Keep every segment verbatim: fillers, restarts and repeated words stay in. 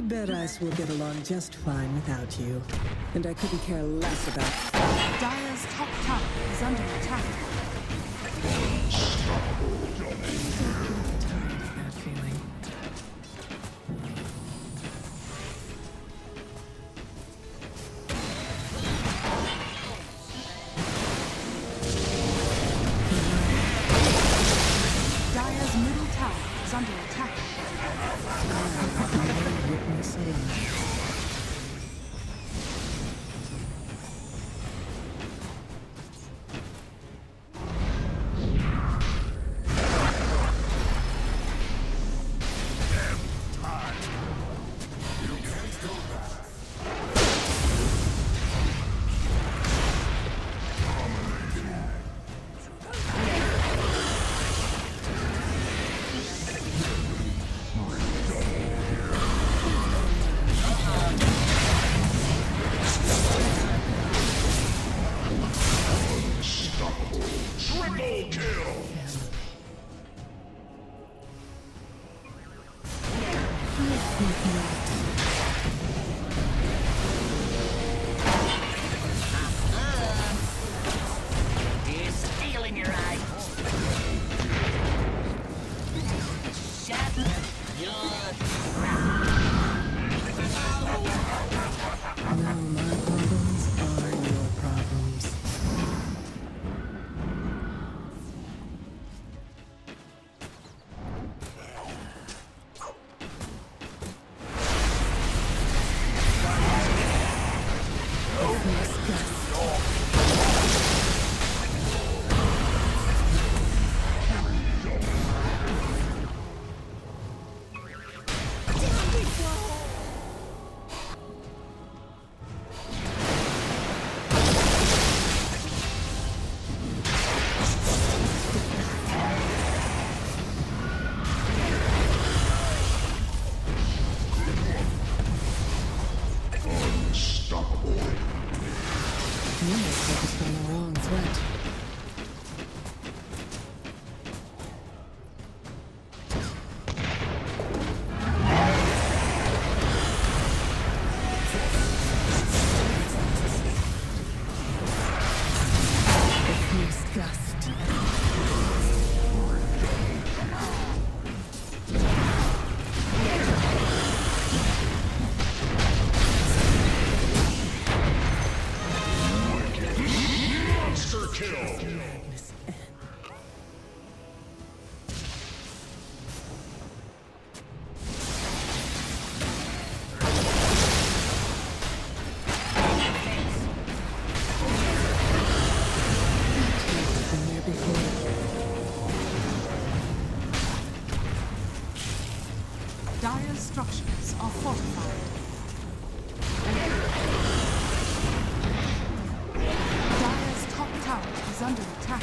Bet Ice will get along just fine without you. And I couldn't care less about... Dire's top tower is under attack. Tired of that feeling. Dire's middle tower is under attack. Witness alone. Dire's structures are fortified. Dire's top tower is under attack.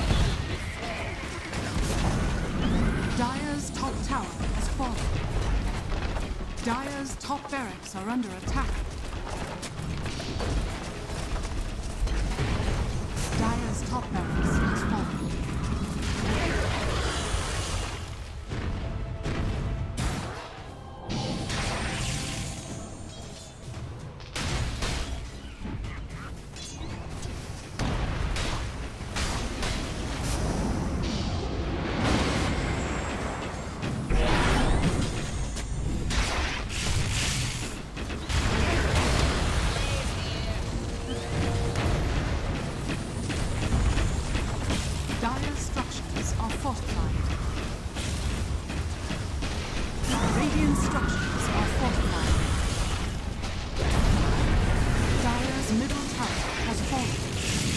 Dire's top tower has fallen. Dire's top barracks are under attack. Dire's top barracks has fallen. Dire's structures are fortified. Radiant structures are fortified. Dire's middle tower has fallen.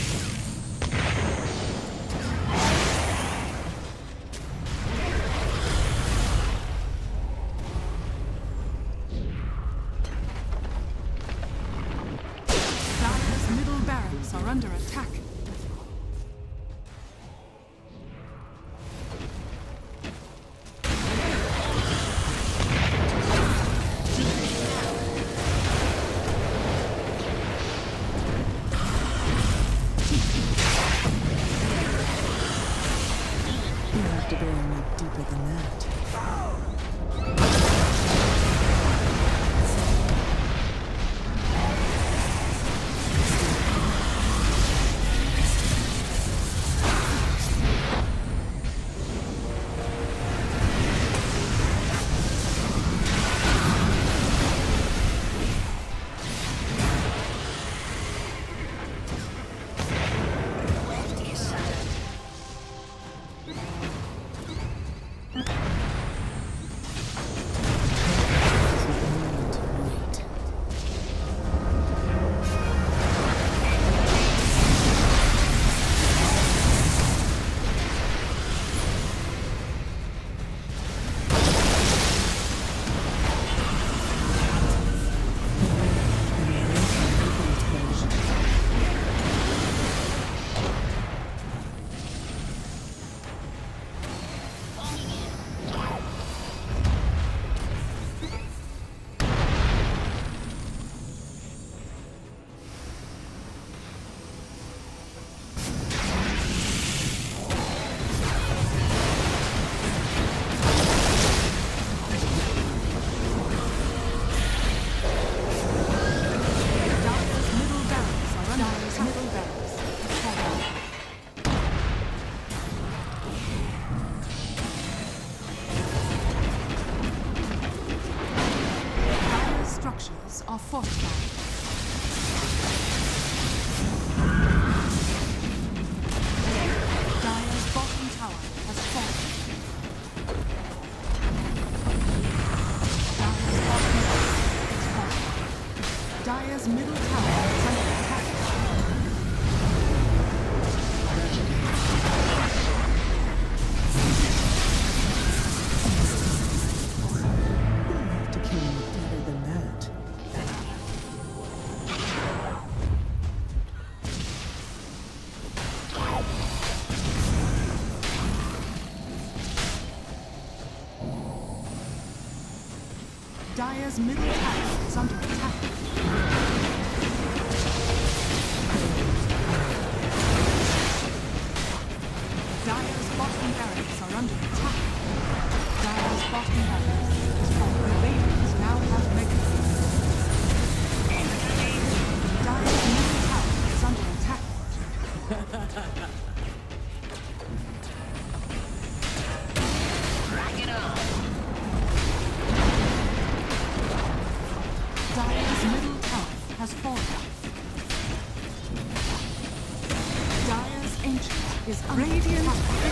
Dire's middle barracks are under attack. You have to go any deeper than that. fortified. Dire's bottom tower has fallen. Dire's bottom tower has fallen. Dire's middle tower is under attack. To kill me better than that. Dire's middle tower is under attack. Dire's bottom barracks are under attack. Dire's bottom barracks is falling. The Radiants now have mega. Dire's middle tower is under attack. Bring it on. Dire's middle tower has fallen. Dire's ancient is under Radiant attack.